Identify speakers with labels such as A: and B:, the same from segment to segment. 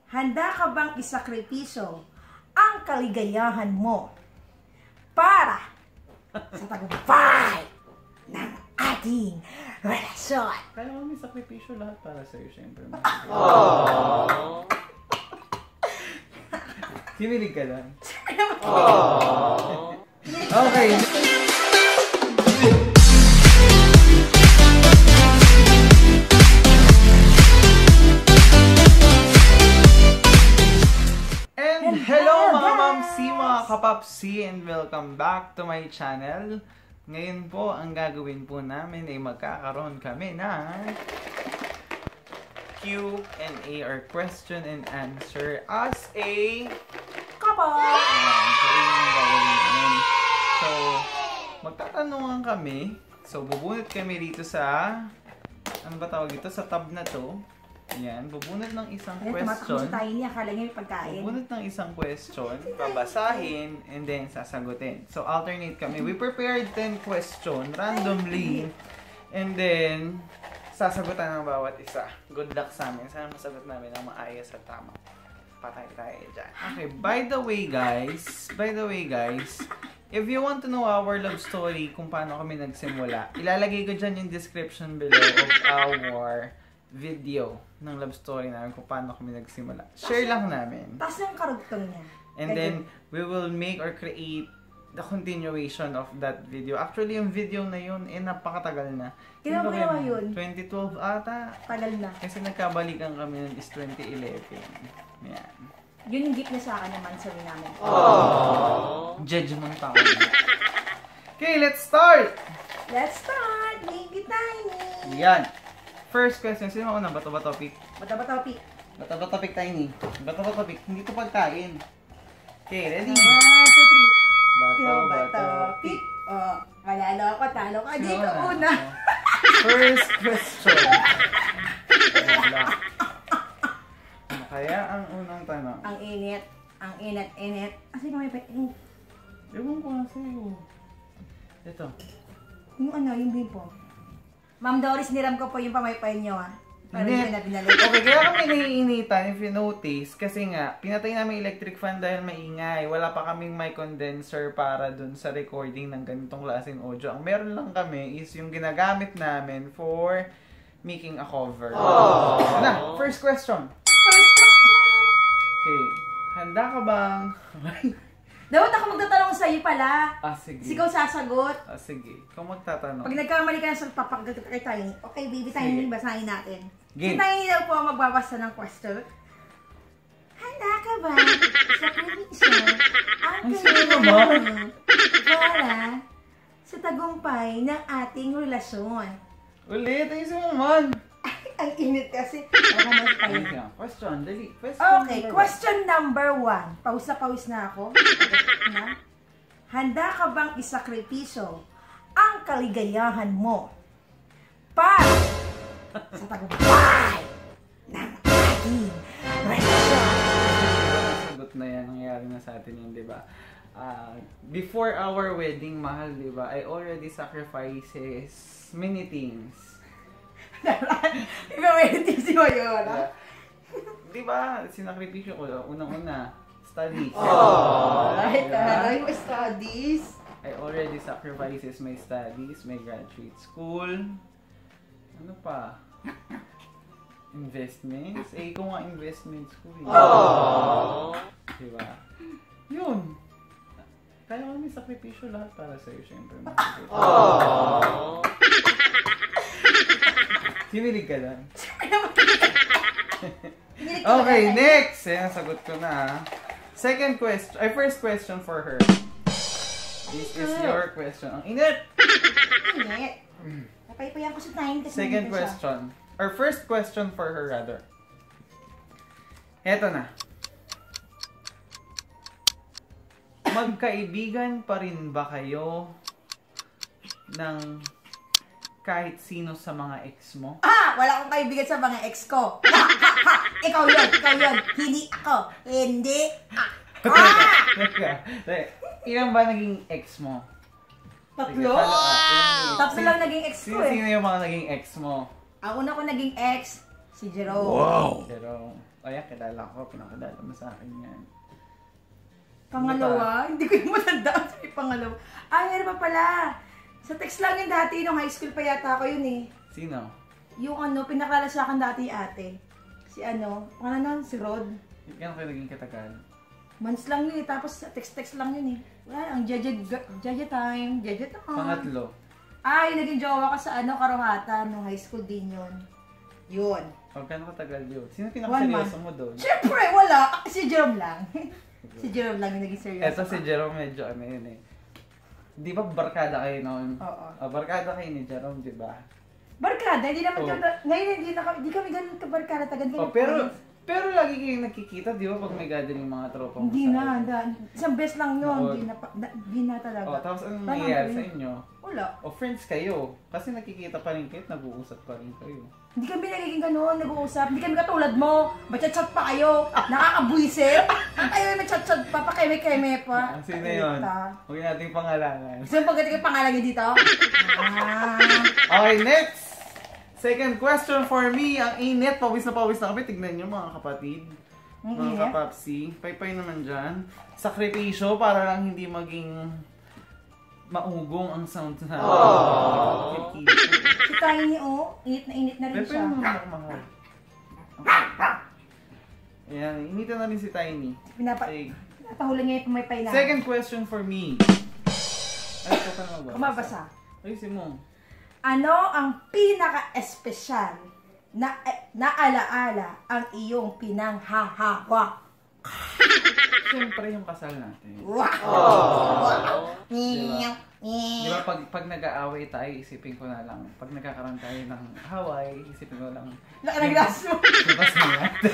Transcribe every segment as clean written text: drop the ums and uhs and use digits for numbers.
A: Handa ka bang isakripisyo ang kaligayahan mo para sa tagumpay ng ating relasyon?
B: Kaya mo may sakripisyo lahat para sa'yo, syempre. Kinilig ka lang. Okay. Hello mga mamsi, mga kapapsi, and welcome back to my channel. Ngayon po, ang gagawin po namin ay magkakaroon kami ng Q&A or question and answer as a
A: couple.
B: So, magtatanungan kami. So, bubunot kami dito sa, ano ba tawag dito? Sa tab na to. Yan, bubunot ng isang question.
A: Tayo niya, akala niya may pagkain.
B: Bubunot ng isang question, babasahin, and then sasagutin. So, alternate kami. We prepared 10 question randomly, and then sasagutan ng bawat isa. Good luck sa amin. Sana masagot namin ang maayos at tama. Patay tayo dyan. Okay, by the way guys, if you want to know our love story, kung paano kami nagsimula, ilalagay ko dyan yung description below of our video ng love story namin kung paano kami nagsimula. Share lang namin.
A: Tapos yung karugtong niya.
B: And then, we will make or create the continuation of that video. Actually, yung video na yun, napakatagal na.
A: Kailan ba yun?
B: 2012 ata.
A: Tagal na.
B: Kasi nagkabalikan kami nun is 2011. Yan.
A: Yun yung gift na sa akin naman sabi namin.
B: Judgment pa ako. Okay, let's start!
A: Let's start! Make it tiny!
B: Yan. First question, sino ako na? Bato ba topic?
A: Bato ba topic?
B: Bato ba topic, Tiny? Bato ba topic? Hindi to pagkain. Okay, ready? 1, 2,
A: 3. Bato ba topic? Oh, kalalo ako, talo ka. Dito una.
B: First question. Ano kaya ang unang tanong?
A: Ang init. Ang init. Kasi may pa...
B: Ewan ko na sa'yo. Ito.
A: Yung ano, yung bimpo. Ma'am Doris, niram ko po yung pamaypay nyo, ha?
B: Hindi. Okay, kaya kami naiinitan, if you notice, kasi nga, pinatay namin electric fan dahil maingay. Wala pa kaming mic condenser para dun sa recording ng ganitong klaseng audio. Ang meron lang kami is yung ginagamit namin for making a cover. Na, first question. Okay, handa ka bang...
A: Dapat ako magtatanong sa'yo pala.
B: Sige.
A: Ikaw sasagot.
B: Sige. Ikaw magtatanong.
A: Pag nagkamali ka na sa papagagot kay Tiny, okay, baby Tiny, basahin natin.
B: Game.
A: Si Tiny daw po ang magbabasa ng question. Handa ka ba sa prevision ang kailangan para sa tagumpay ng ating relasyon?
B: Ulit, ayusin mo man.
A: Ang init kasi.
B: Question, dali.
A: Okay, question number 1. Pause na ako. Handa ka bang isakripisyo ang kaligayahan mo para sa tagumpay ng ating relasyon?
B: Sagot na yan, nangyari na sa atin yun, di ba? Before our wedding, mahal, di ba? I already sacrifices many things.
A: Ikaw may si Mayora.
B: Di ba? Sinakripisyo ko, unang-una, studies.
A: Right, taray mo studies.
B: I already sacrifices my studies, my graduate school. Ano pa? Investments? Ikaw nga investments ko eh. Di ba? Yun. Kaya mo may sakripisyo lahat para sa'yo, syempre. Kinilig ka lang. Okay, next! Ayan, sagot ko na. Second question, first question for her. This is your question. Ang init!
A: Init. Napaypayan ko sa time kasi
B: second question. Or first question for her rather. Eto na. Magkaibigan pa rin ba kayo ng kahit sino sa mga ex mo?
A: Wala akong kaibigan sa mga ex ko. Ikaw yun. Hindi ako. Hindi.
B: Ilan ba naging ex mo?
A: Tatlo? Tatlo lang naging ex ko eh.
B: Sino yung mga naging ex mo?
A: Ang una ko naging ex, si Jerome.
B: Wow! Jerome. Ayan, kilala ko. Pinakilala mo sa akin yan.
A: Pangalawa? Hindi ko yung matandaan sa pangalawa. Ano pa pala? Sa text lang yun dati, nung high school pa yata ako yun eh.
B: Sino?
A: Yung pinakilala sa akin dati ate. Si si Rod.
B: Yan kayo naging katagal.
A: Months lang yun eh, tapos text-text lang yun eh. Wala, ang jaja time.
B: Pangatlo.
A: Yung naging jowa ka sa Karuhatan, nung high school din yun. Yun.
B: Gano'ng katagal yun? Sino pinakaseryoso mo doon?
A: Siyempre, wala. Si Jerome lang. Si Jerome lang yung naging seryoso.
B: Eto si Jerome medyo yun eh. Di ba barkada kayo noon?
A: Oo.
B: Barkada kayo ni Jerome, di ba?
A: Barkada? Hindi naman ngayon hindi kami ganun kabarkada.
B: Pero lagi kayong nakikita, di ba, pag may gathering mga tropa mo?
A: Hindi na. Isang beses lang yun. Hindi na talaga.
B: Tapos anong nangyayari sa inyo?
A: Wala.
B: O friends kayo. Kasi nakikita pa rin kayo, nag-uusap pa rin kayo.
A: Hindi kami nagiging gano'n, nag-uusap. Hindi kami katulad mo. Machat-chat pa kayo. Nakakabuisit. Kayo may machat-chat pa, pakeme-keme pa.
B: Sino yun? Huwag nating pangalanan.
A: Sino pagdating yung pangalan niyo dito?
B: Okay, next! Second question for me, ang init, pawis na kami. Tignan nyo mga kapatid. Mga kapapsi. Paypay naman dyan. Sakripisyo para lang hindi maging maugong ang sound na.
A: Si Tiny init na rin siya.
B: Paypay naman mahal. Okay. Ayan, initan na rin si Tiny.
A: Pinapahuli niya yung pumaypay na.
B: Second question for me. Ay, ito ka na ba?
A: Kumabasa.
B: Ayusin mo.
A: Ano ang pinaka-espesyal na alaala ang iyong pinanghahawa?
B: Siyempre yung kasal natin.
A: Wow!
B: Diba pag nag-aaway tayo, isipin ko na lang. Pag nagkakaroon tayo ng away, isipin ko lang.
A: Nagras mo!
B: Kasal natin.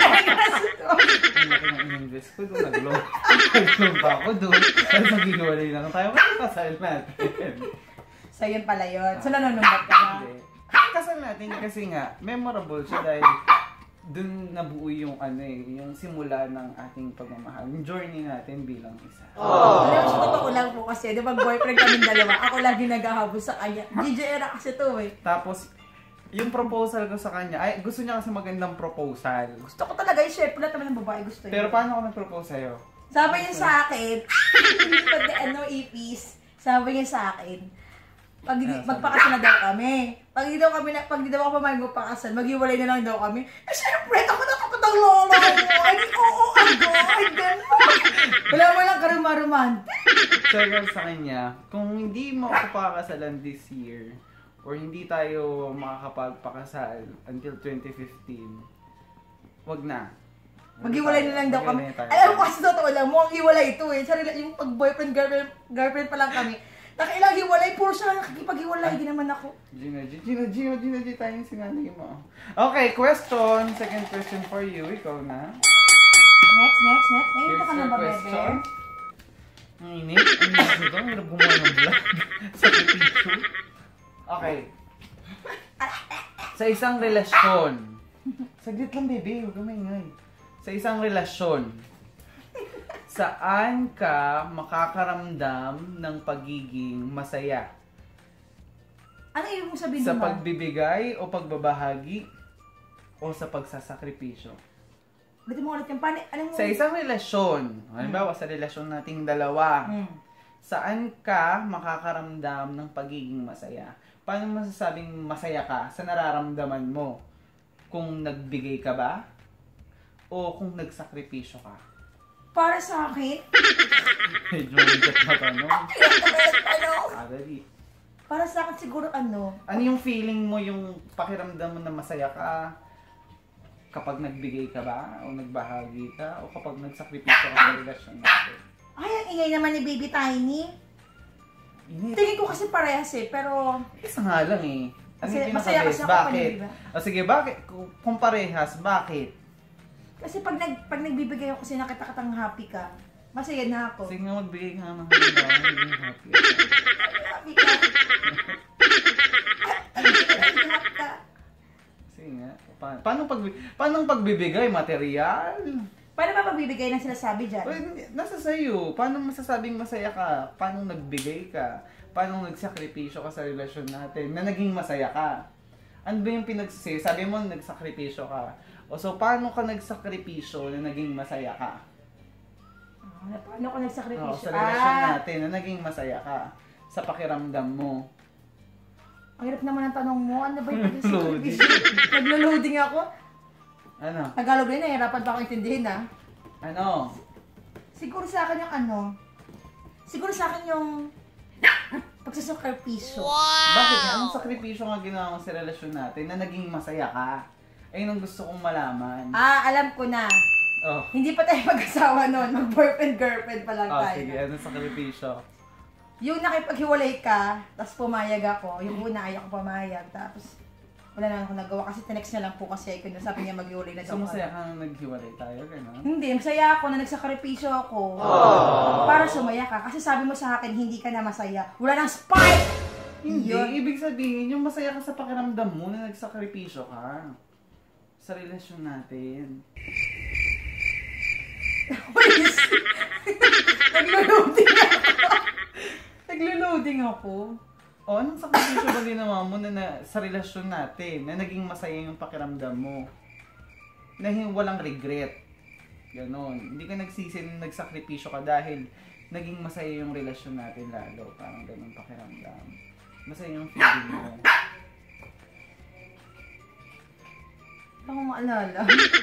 B: Ang laki ng in-invest ko doon. Naglong pa ako doon. Tapos nag-iwalay lang tayo. Kasal natin.
A: So, yun pala yun. So, nanunumbat ka na.
B: Kasal natin kasi nga, memorable siya dahil dun nabuo yung yung simula ng ating pagmamahal. Yung journey natin bilang isa.
A: Alam mo, sa totoo lang po kasi, di ba boyfriend kaming dalawa, ako lagi naghahabol sa kanya. DJ era kasi to eh.
B: Tapos, yung proposal ko sa kanya, gusto niya kasi magandang proposal.
A: Gusto ko talaga yung chef, lahat naman ng babae gusto yun.
B: Pero paano ako nag-propose sa'yo?
A: Sabi niya sa akin, hindi pag ipis, sabi niya sa akin, magpakasal na daw kami. Pag di daw ako pumayag magpakasal, maghiwalay na lang daw kami. Siyempre, ako nakakatang lolo ko. Ay, gano'n. Wala lang karuma-romantic.
B: Sabi sa kanya, kung hindi mo ako pakakasalan this year, or hindi tayo makakapagpakasal until 2015, wag na.
A: Maghiwalay na lang daw kami. Alam mo kasi totoo lang, mukhang hiwalay ito eh. Yung pag-boyfriend, girlfriend pa lang kami. Nakailang hiwalay, puro siya nakikipaghiwalay, di naman ako. Gina,
B: tayo yung sinanay mo. Okay, second question for you. Ikaw na.
A: Next. Nahihito ka na ba, bebe?
B: Ang init. Ang hirap gumawa ng vlog. Sa picture. Okay. Sa isang relasyon. Saglit lang, bebe. Huwag ka maingay. Sa isang relasyon, saan ka makakaramdam ng pagiging masaya?
A: Ano ibig mong sabihin
B: sa
A: naman?
B: Pagbibigay o pagbabahagi o sa pagsasakripisyo?
A: Ba't mo ulit yung
B: sa isang relasyon, halimbawa sa relasyon nating dalawa, saan ka makakaramdam ng pagiging masaya? Paano masasabing masaya ka sa nararamdaman mo? Kung nagbigay ka ba? O kung nagsakripisyo ka?
A: Para sa akin?
B: Medyo mabigat na tanong. Dali.
A: Para sa akin siguro
B: Ano yung feeling mo, yung pakiramdam mo na masaya ka? Kapag nagbigay ka ba? O nagbahagi ka? O kapag nagsakripisyo ka sa relasyon natin?
A: Ay, ang ingay naman ni Baby Tiny. Tingin ko kasi parehas eh, pero...
B: Isa nga lang eh.
A: Kasi masaya kasi ako
B: bakit? Sige, bakit? Kung parehas, bakit?
A: Kasi pag nagbibigay ako kasi nakita katang happy ka, masaya na ako.
B: Sige nga, magbigay ka ng maging happy.
A: Happy ka.
B: Sige nga. Paano pagbibigay? Material?
A: Paano ba pagbibigay ng sinasabi dyan?
B: Well, nasa sayo. Paano masasabing masaya ka? Paano nagbigay ka? Paano nagsakripisyo ka sa relasyon natin na naging masaya ka? Ano ba yung pinagsisay? Sabi mo nagsakripisyo ka. O so, paano ka nagsakripisyo na naging masaya ka?
A: Paano ko nagsakripisyo?
B: Sa relasyon natin na naging masaya ka sa pakiramdam mo.
A: Ang hirap naman ang tanong mo. Ano ba yung nagsakripisyo? Naglo-loading ako.
B: Ano?
A: Tagalog rin, nahihirapan pa ako intindihin
B: Ano?
A: Siguro sa akin yung Siguro sa akin yung pagsasakripisyo.
B: Wow! Bakit nga? Anong sakripisyo nga ginawa mo sa relasyon natin na naging masaya ka? Ayun ang gusto kong malaman.
A: Alam ko na. Hindi pa tayo mag-asawa noon. Mag-boyfriend-girlfriend pa lang tayo.
B: Sige. Anong sakripisyo?
A: Yung nakipaghiwalay ka, tapos pumayag ako. Yung una ayaw ko pumayag. Tapos wala naman ako nagawa kasi tinext niya lang po kasi ako. Sabi niya maghiwalay na daw.
B: So masaya kang naghiwalay tayo? Gano'n?
A: Hindi. Masaya ako na nagsakripisyo ako. Para sumaya ka. Kasi sabi mo sa akin, hindi ka na masaya. Wala nang spark!
B: Hindi. Ibig sabihin, yung masaya ka sa pakiramdam mo na nagsakripisyo ka. Sa relasyon natin.
A: Naglo-loading ako.
B: Anong sakripisyo ba ginawa mo na sa relasyon natin na naging masaya yung pakiramdam mo? Na walang regret. Ganon. Hindi ka nagsisi na nagsakripisyo ka dahil naging masaya yung relasyon natin lalo. Parang ganon pakiramdam. Masaya yung feeling mo.
A: Hindi ako maalala.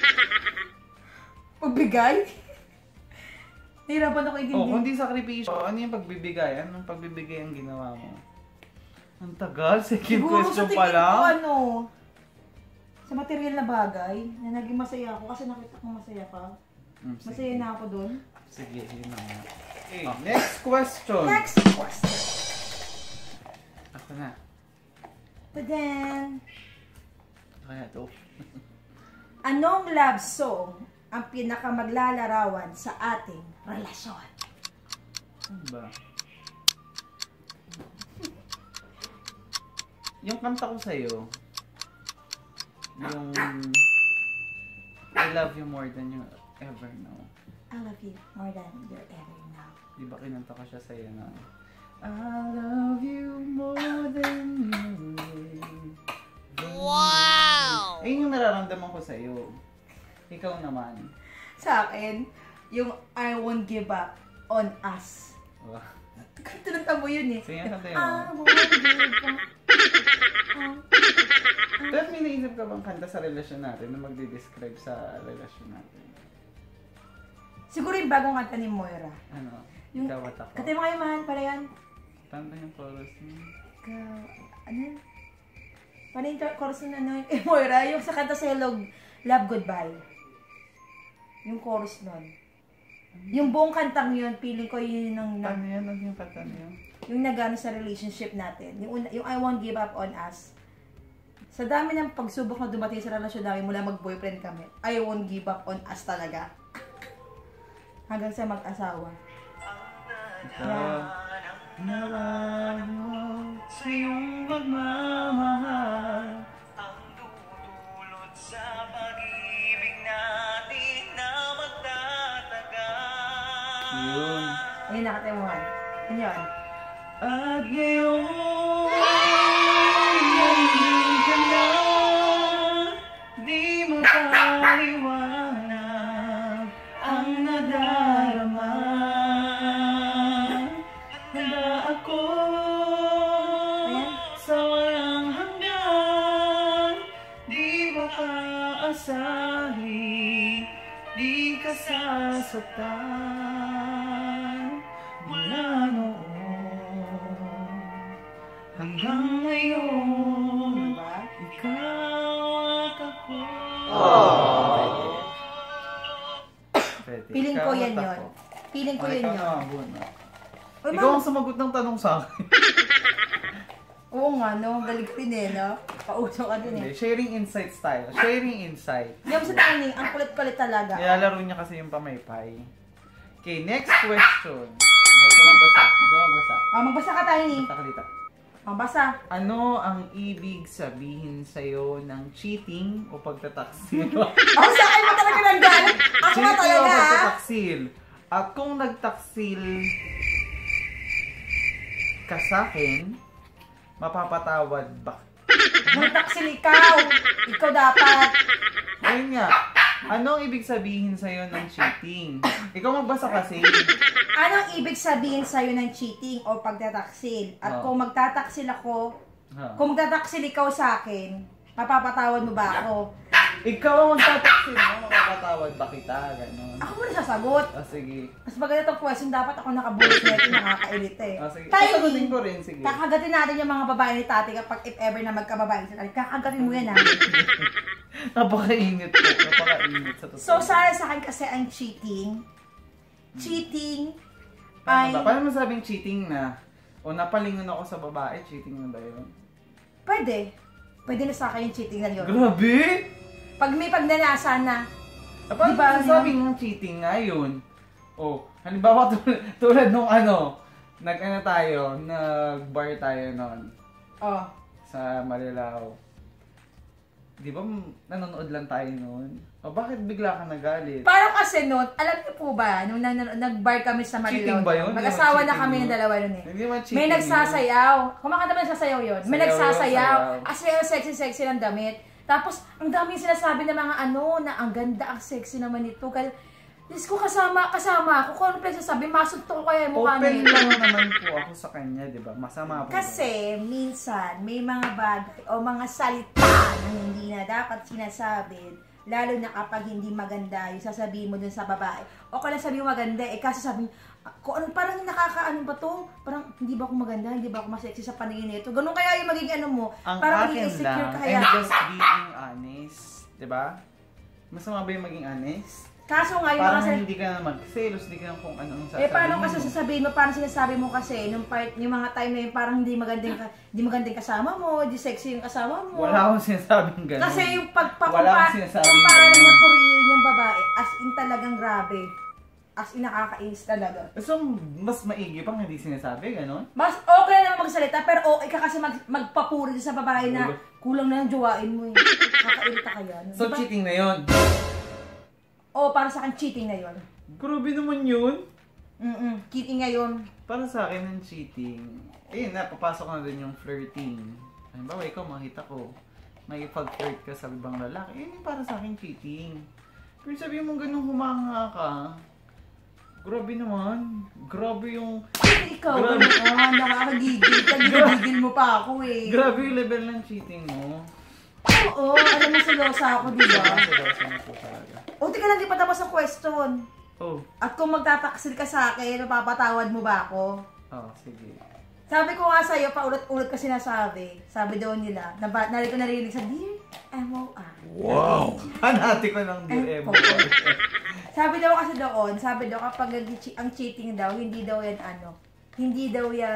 A: Pagbigay? Nahirapan ako intindihin.
B: Kung di sakripisyo, ano yung pagbibigay? Anong pagbibigay ang ginawa mo? Ang tagal, second question pa lang.
A: Siguro sa material na bagay, na naging masaya ako kasi nakita ko masaya ka. Masaya na ako dun.
B: Sige, yun na nga. Okay, next question.
A: Next question.
B: Ako na.
A: Tadan!
B: Kaya to.
A: Anong love song ang pinakamaglalarawan sa ating relasyon?
B: Ano ba? Yung kanta ko sa'yo, yung I love you more than you ever know.
A: I love you more than you ever know.
B: Di ba kinanta ko siya sa'yo na I love you more than you ever. Wow! Ayun yung nararamdaman ko sa'yo. Ikaw naman.
A: Sa akin, yung I won't give up on us.
B: Wow.
A: Tinanta mo yun
B: Sige, kanta yun.
A: I won't give up.
B: Pero may naisip ka bang kanta sa relasyon natin na magde-describe sa relasyon natin?
A: Siguro yung bagong kanta ni Moira.
B: Ano?
A: Yung,
B: Ikaw at ako?
A: Katay mo kayo, mahal, para yan.
B: Tanda yung chorus niya.
A: Ikaw, ano? Paano yung chorus na Moira? Yung sa kanta sa Love Goodbye. Yung chorus nun. Yung buong kantang yun, feeling ko yun yung...
B: Paano yan? Ano yung kanta niya?
A: Yung nagano sa relationship natin. Yung I won't give up on us. Sa dami ng pagsubok na dumating sa relasyon namin mula mag-boyfriend kami, I won't give up on us talaga. Hanggang sa mag-asawa.
B: Nawalan mo sa iyong pagmamahal,
C: ang dudulot sa pag-ibig natin na magtatagal.
B: Yun.
A: Ayun, nakatamuhan. Yun yun.
B: At ngayon, nandun ka na, di mo paliwanag ang nadarama. Handa ako sa walang hanggan, di ba aasahin, di ka sasaktan mula noon hanggang ngayon.
A: Diba?
B: Ikaw at ako. Pwede.
A: Feeling ko
B: Ikaw
A: yan
B: at
A: yun.
B: ako.
A: Feeling ko
B: Ay,
A: yun
B: ikaw
A: yun.
B: na, Buna.
A: Uy,
B: Ikaw
A: ma'am.
B: ang sumagot ng tanong sa akin.
A: Oo nga, no? Galing ka din no? Pauso ka din
B: Hindi, sharing insights tayo. Sharing insight.
A: Hindi ako sa timing. Ang kulit-kulit talaga.
B: Nilalaro niya kasi yung pamaypay. Okay, next question. Ito magbasa.
A: Magbasa ka tayo ni.
B: Basta ka dito.
A: Magbasa.
B: Ano ang ibig sabihin sa'yo ng cheating o pagtataksil?
A: Ako sa akin mo talaga nang galit. Ako nga
B: Cheating o
A: talaga.
B: pagtataksil? At kung nagtaksil ka sa'kin, mapapatawad ba?
A: Nagtaksil ikaw. Ikaw dapat.
B: Ayun nga. Anong ibig sabihin sa'yo ng cheating? Ikaw magbasa kasi.
A: Anong ibig sabihin sa'yo ng cheating o pagtataksil? At kung magtataksil ako, kung magtataksil ikaw sa akin, mapapatawad mo ba ako?
B: Ikaw ang magtataksil mo, mapapatawad ba kita? Ganon.
A: Ako muna sasagot.
B: Sige.
A: Mas maganda itong question, dapat ako nakabulit na ito, nakakailit eh.
B: Sige.
A: Timing,
B: ko rin, sige.
A: kakagatin natin yung mga babae ni Tati kapag if ever na magkababae sila. Kakagatin mo yan ha.
B: Napakainit po. Napakainit sa totoo.
A: So, sa akin kasi ang cheating ay...
B: Paano masabing cheating na? O napalingon ako sa babae, cheating na ba yun?
A: Pwede. Pwede na sa akin yung cheating na yun.
B: Grabe!
A: Pag may pagnanasa na,
B: paano
A: diba,
B: masabing ng cheating nga yun? O, halimbawa tulad nung nag-bar tayo noon.
A: Oh.
B: Sa Marilao. Di ba nanonood lang tayo noon? O bakit bigla ka nagalit?
A: Parang kasi noon, alam niyo po ba, nung nag-bar kami sa Marilao.
B: Cheating ba yun?
A: Mag-asawa na kami ng dalawa nun eh.
B: Hindi man cheating.
A: May nagsasayaw. Kumakanta ba nagsasayaw yun? May nagsasayaw.
B: Sayaw.
A: As sexy-sexy ng damit. Tapos, ang daming sinasabi ng mga na ang ganda, ang sexy naman ito. Diyos ko, kasama ako. Kung ano pa sasabi, masuntok ko kaya yung mukha
B: Open
A: niya.
B: lang naman po ako sa kanya, di ba? Masama po.
A: Kasi, minsan, may mga bagay o mga salita na hindi na dapat sinasabi. Lalo na kapag hindi maganda yung sasabihin mo dun sa babae. O kaya sabihin mo maganda, kasi sabi kung ano, parang nakakaano ba to? Parang hindi ba ako maganda? Hindi ba ako mas sexy sa paningin nito? Ganun kaya yung magiging mo.
B: Ang
A: parang
B: akin
A: insecure
B: lang,
A: kaya.
B: I'm just being honest. Diba? Masama ba yung maging honest?
A: Kaso nga yung
B: parang
A: mga
B: hindi ka na mag-selos, hindi ka na kung anong sasabihin
A: paano kasi sasabihin mo, parang sinasabi mo kasi, yung mga time na yun, parang hindi magandang kasama mo, hindi sexy yung kasama mo.
B: Wala akong sinasabing gano'n.
A: Kasi yung
B: wala akong sinasabing
A: pagpaparan
B: gano'n.
A: niya purihin yung babae, as in talagang grabe. As in nakakainis talaga.
B: So, mas maigi pang hindi sinasabi, gano'n?
A: Mas okay na naman magsalita, pero okay ka kasi magpapuri sa babae na kulang na yung jowain mo eh. Kakairita ka yan.
B: So,
A: diba?
B: cheating na yun?
A: Oo, para sa akin cheating na yun.
B: Grabe naman yun.
A: Cheating nga yun.
B: Para sa akin ng cheating, ayun na, papasok na din yung flirting. Halimbawa, ikaw makita ko, may pag-flirt ka sa ibang lalaki, yun yung para sa akin cheating. Pero sabihin mo ganun humanga ka, grabe naman. Grabe yung...
A: Ikaw, nakakagigil. Kagigil mo pa ako eh.
B: Grabe yung level ng cheating mo.
A: Oo, alam mo selosa ako, diba?
B: Selosa na po talaga.
A: O, tika lang, di pa tapos ang question.
B: Oh.
A: At kung magtataksil ka sa akin, mapapatawad mo ba ako?
B: Oh, sige.
A: Sabi ko nga sa'yo, paulit-ulit kasi sinasabi. Sabi daw nila, narinig sa Dear M.O.R.
B: Wow! Hanati ko ng Dear M.O.R.
A: Sabi daw kasi doon, kapag ang cheating daw, hindi daw yan hindi daw yan...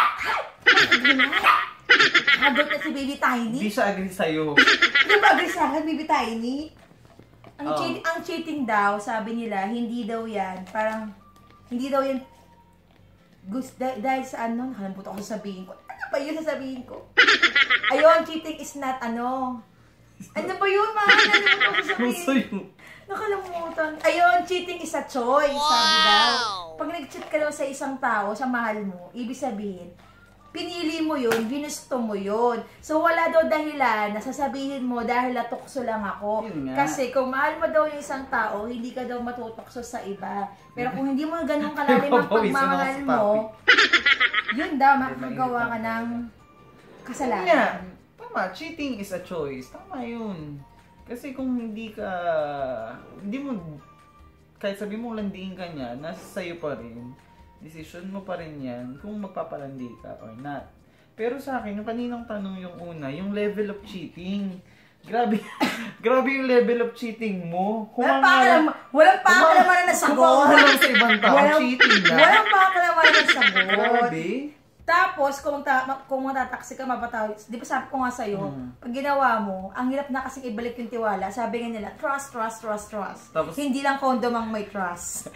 A: Hagot na si Baby Tiny.
B: Hindi siya agree sa'yo.
A: Hindi ba agree sa akin, Baby Tiny? Ang cheating daw, sabi nila, hindi daw yan, parang, hindi daw yan, dahil sa nakalimutan ko sasabihin ko. Ano ba yun sasabihin ko? Ayun, cheating is not ano ba yun, mahal? Ano ba sasabihin? Nakalimutan. Ayun, cheating is a choice, sabi daw. Pag nag-cheat ka daw sa isang tao, sa mahal mo, ibig sabihin, pinili mo yun, ginusto mo yun. So, wala daw dahilan na sasabihin mo dahil natukso lang ako. Kasi kung mahal mo daw yung isang tao, hindi ka daw matutukso sa iba. Pero kung hindi mo ganun kalalim ang pagmamahal mo, yun daw, makakagawa ka ng kasalanan.
B: Yeah. Tama, cheating is a choice. Tama yun. Kasi kung hindi mo, kahit sabi mo landiin ka niya, nasa sayo pa rin. Decision mo pa rin yan kung magpapalandi ka or not. Pero sa akin, yung kaninang tanong yung una, yung level of cheating. Grabe, grabe yung level of cheating mo.
A: Walang pakalaman na nasagot.
B: Kumakawa lang sa ibang tao, cheating na.
A: Walang pakalaman na nasagot.
B: Grabe.
A: Tapos, kung matataksi ka, mapatawid. Di ba sabi ko nga sa'yo, pag ginawa mo, ang hirap na kasing ibalik yung tiwala. Sabi nga nila, trust.
B: Tapos,
A: hindi lang condom ang may trust.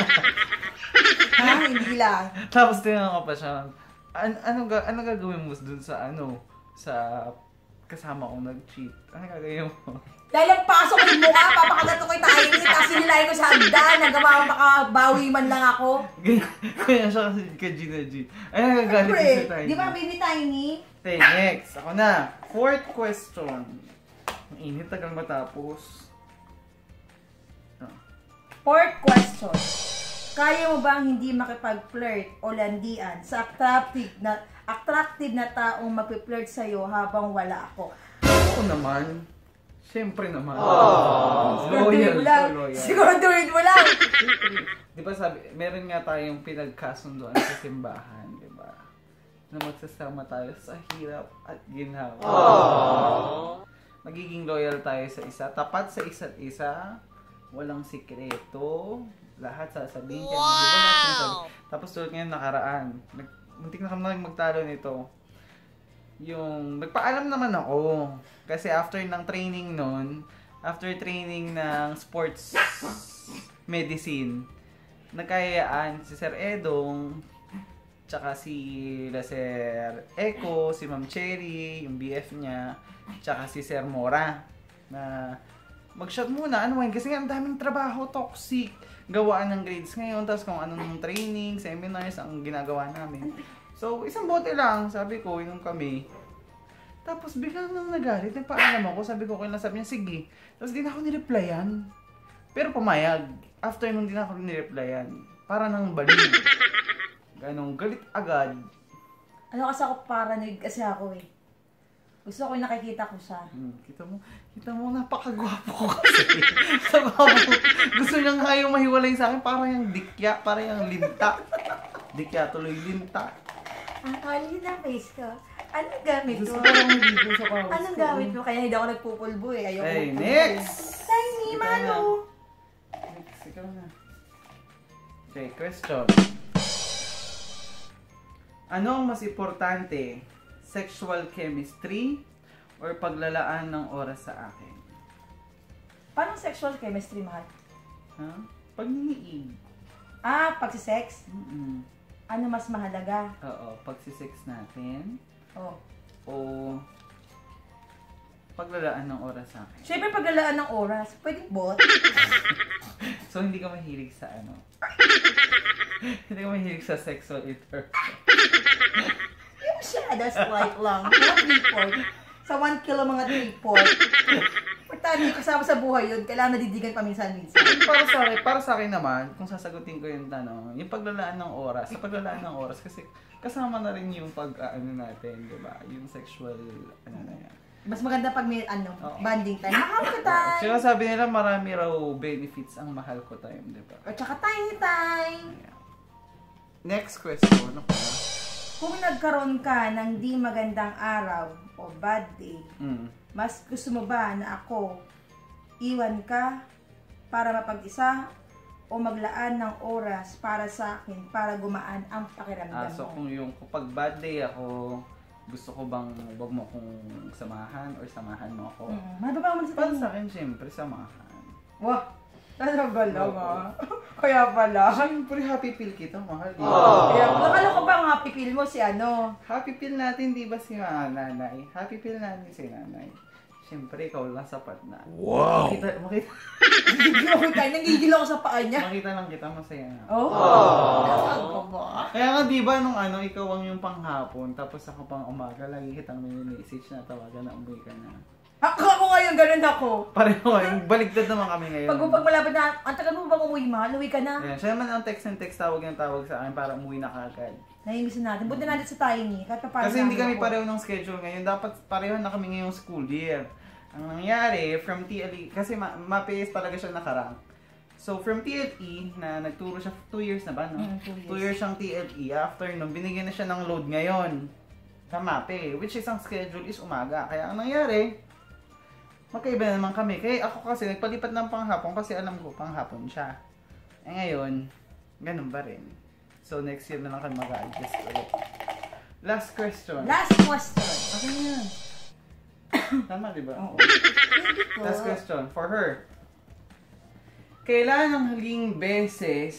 A: Hindi lang.
B: Tapos tinanong ko pa siya, ano gagawin mo dun sa sa kasama kong nag-cheat? Ano gagawin mo?
A: Dahil ang pasok ko yung mukha, papakagato ko yung tiny, tapos sinilay ko sa hagdan, nagawa ko makabawi man lang ako.
B: Kaya siya kasi ka Gina G. Ay, nagagalit ko si Tiny.
A: Di ba, Baby Tiny?
B: Okay, next. Ako na. Fourth question. Ang init, tagal matapos.
A: Fourth question. Kaya mo bang hindi makipag-flirt o landian sa attractive na taong mag-flirt sa'yo habang wala ako?
B: Oo naman. Siyempre naman.
A: Siguraduhin mo lang. Siguraduhin mo lang.
B: Di ba sabi, meron nga tayong pinagkasunduan sa simbahan, di ba? Na magsasama tayo sa hirap at ginhawa. Magiging loyal tayo sa isa, tapat sa isa't isa, walang sikreto, lahat sasabihin kayo. Di ba lahat sinasabi? Tapos tulad ngayon nakaraan, muntik na kami magtalo nito. Yung, nagpaalam naman ako. Kasi after ng training nun, after training ng sports medicine, nagkayaan si Sir Edong, tsaka si Sir Eko, si Ma'am Cherry, yung BF niya, tsaka si Sir Mora, na mag-shot muna, ano yun, kasi nga ang daming trabaho, toxic, gawaan ng grades ngayon, tapos kung anong training, seminars, ang ginagawa namin. So, isang bote lang, sabi ko, inom kami. Tapos biglang nang nagalit, nagpaalam ako, sabi ko, kailan sabi niya, sige. Tapos di na ako nireplyan. Pero pumayag. After nung di na ako nireplyan, para nang balik. Ganong galit agad.
A: Ano kasi ako paranoid kasi ako eh. Gusto ko yung nakikita ko siya.
B: Kita mo, napakagwapo ko kasi. So, gusto niya nga yung mahiwalay sa akin, parang yung dikya, parang yung linta. Dikya tuloy linta.
A: Ang kali na face ko. Anong gamit mo?
B: Gusto ko lang hindi sa kawas.
A: Anong gamit mo? Kaya hindi ako nagpupulbo eh. Ayoko
B: Hey,
A: magpupulbo
B: next!
A: eh. Tiny, Mano!
B: Next, ikaw na. Okay, question. Ano ang mas importante? Sexual chemistry or paglalaan ng oras sa akin?
A: Paano sexual chemistry, Mahal?
B: Huh? Pagningiig.
A: Pagsisex? Ano mas mahalaga?
B: Oo, pagsisex natin.
A: Oh.
B: O paglalaan ng oras sa akin.
A: Siyempre paglalaan ng oras. Pwede bot.
B: So, hindi ka mahilig sa ano? Hindi ka mahilig sa sexual intercourse.
A: Yung shadow slight lang. Mga 3-4. Sa 1 kilo mga 3-4. Pagtali kasama sa buhay yun, kailangan nadidigan paminsan-minsan.
B: Para sa akin naman, kung sasagutin ko yung tanong, yung paglalaan ng oras, sa paglalaan ng oras, kasi kasama na rin yung natin, di ba? Yung sexual, na yan.
A: Mas maganda pag may, bonding time. Mahal ko time!
B: Sila sabi nila, marami raw benefits ang mahal ko time, di ba?
A: At saka tiny time!
B: Yeah. Next question, ano pa?
A: Kung nagkaroon ka ng di magandang araw o bad day, mas gusto mo ba na ako iwan ka para mapag-isa o maglaan ng oras para sa akin para gumaan ang pakiramdam mo?
B: So kapag bad day ako, gusto ko bang wag mo akong samahan or samahan mo ako?
A: Mahal ba mo sa
B: Para sa akin, syempre, samahan.
A: Wah! Talaga lang Kaya pala.
B: Siyempre, happy feel kita, mahal.
A: Kaya, nakala ko ba ang happy feel mo si ano?
B: Happy feel natin, di ba si nanay? Happy feel natin si nanay. Siyempre, ikaw lang sapat na. Wow!
A: Nangigil ako sa paa niya.
B: Makita lang kita, masaya na.
A: Oh!
B: Kaya nga, di ba, nung ikaw ang yung panghapon, tapos ako pang umaga, lagi kitang may message na tawagan na umuwi ka na.
A: Ako ngayon, ganun ako.
B: Pareho, baligtad naman kami ngayon.
A: Pag malapit na, ang tagal mo bang umuwi, Mahal? Uwi ka na.
B: Ayan, siya naman ang text and text, tawag sa akin para umuwi na kagad.
A: Nahimisin natin. Buti natin sa tiny.
B: Kasi hindi kami pareho ng schedule ngayon. Dapat pareho na kami ngayong school year. Ang nangyari, from TLE, kasi ma-PS talaga siya nakarank. So, from TLE, na nagturo siya, 2 years na ba, no? 2 years siyang TLE. After nun, binigyan na siya ng load ngayon sa MAPE, which is ang schedule is umaga. Kaya ang nangyari, magkaiba na naman kami. Kaya ako kasi nagpalipat ng panghapon kasi alam ko panghapon siya. Eh ngayon, ganun ba rin. So next year na lang kami mag-adjust ulit. Last question. Okay na yan. Tama, di ba?
A: Oo.
B: Last question for her. Kailan ang huling beses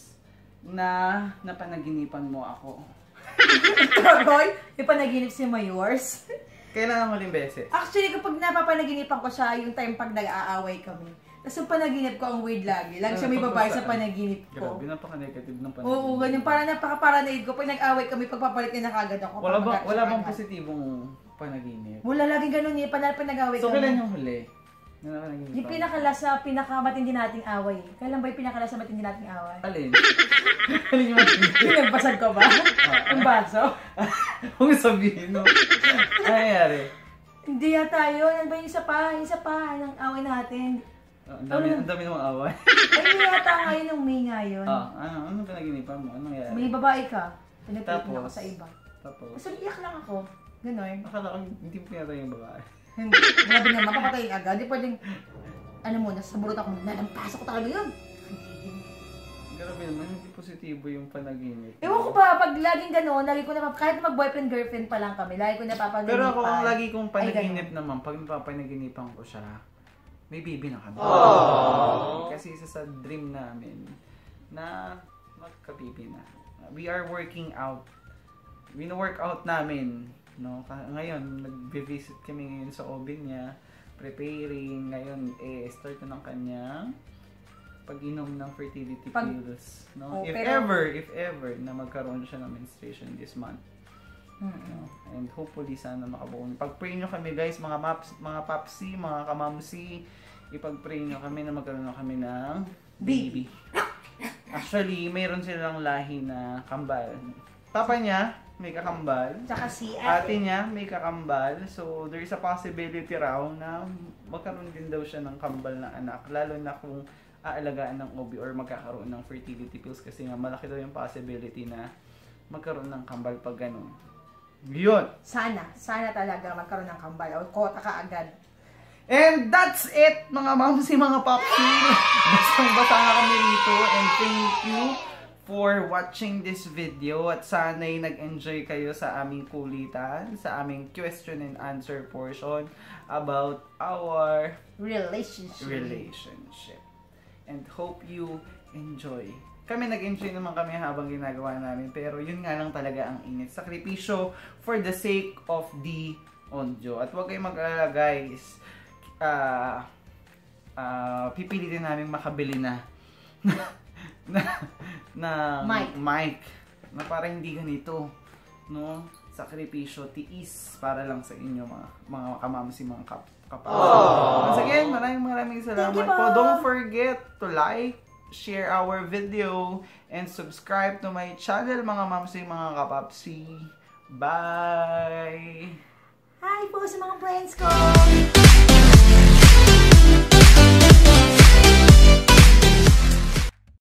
B: na napanaginipan mo ako?
A: Tagoy, may panaginip si Mayors.
B: Kailan ang huling beses?
A: Actually, kapag napapanaginipan ko siya, yung time pag nag-aaway kami. Tapos yung panaginip ko ang weird lagi. Lagi siya may babae sa panaginip ko.
B: Grabe, napaka-negative ng panaginip.
A: Oo, ganyan. Parang napaka-paranoid ko. Pag nag-aaway kami, pagpapalit niya na kagad ako.
B: Wala bang positibong panaginip?
A: Wala, laging ganun niya. Pag nag-aaway
B: So,
A: kami.
B: kailan yung huli? Ano naman naging
A: Yung pinakalas sa pinakamatindi nating away. Kailan ba yung pinakalas sa matindi nating away?
B: Alin? Alin yung matindi?
A: Yung nagbasag ko ba? Yung baso?
B: Huwag sabihin, no? Ano nangyari?
A: Hindi yata yun. Ano ba yung isa pa? Yung isa pa ng away natin.
B: Ang dami namang away.
A: Ay, hindi yata ngayon yung May ngayon.
B: Ano pinaginipan mo? Anong nangyari?
A: May babae ka. Pinagpitin
B: Tapos?
A: ako sa iba.
B: Tapos?
A: Kasi iyak lang ako. Ganon.
B: Akala ko hindi mo pinatay yung babae.
A: Hindi. Grabe nga, mapapatayin agad. Hindi pwedeng, ano muna, sa burot ako, nalampaso ko talaga yun.
B: Grabe naman, hindi positibo yung panaginip.
A: Ewan ko pa, pag laging gano'n, lagi ko na, kahit mag-boyfriend-girlfriend pa lang kami, lagi ko napapaginipan.
B: Pero ako, ang lagi kong panaginip naman, pag napapanaginipan ko siya, may baby na kami. Kasi isa sa dream namin na magka-baby na. We are working out. Wino-work out namin. No? Ngayon, nag-visit kami ngayon sa oven niya, preparing. Ngayon, start na ng kanyang pag-inom ng fertility pills. No? If ever, na magkaroon siya ng menstruation this month. No? And hopefully, sana makabuo. Pag-pray nyo kami guys, mga papsi, mga kamamsi, ipag-pray nyo kami na magkaroon na kami ng baby. Actually, mayroon silang lahi na kambal. Papa niya, may kakambal.
A: Tsaka si
B: ate niya, may kakambal. So, there is a possibility raw na magkaroon din daw siya ng kambal na anak. Lalo na kung aalagaan ng OB or magkakaroon ng fertility pills. Kasi nga, malaki daw yung possibility na magkaroon ng kambal pag ganun. Yun!
A: Sana talaga magkaroon ng kambal. O kota ka agad.
B: And that's it, mga mamsi, mga papsi. Basta na kami rito. And thank you for watching this video. At sana'y nag-enjoy kayo sa aming kulitan, sa aming question and answer portion about our relationship. And hope you enjoy. Kami nag-enjoy naman kami habang ginagawa namin. Pero yun nga lang talaga ang init. Sakripisyo for the sake of the audio. At huwag kayong mag-alala guys. Pipilitin namin makabili na mic na para hindi ganito, no? Sakripisyo, tiis para lang sa inyo mga kamamsi, mga kapatid. Once again, maraming salamat po. Don't forget to like, share our video, and subscribe to my channel, mga mamsi, mga kapapsi. Bye!
A: Hi po sa mga friends ko!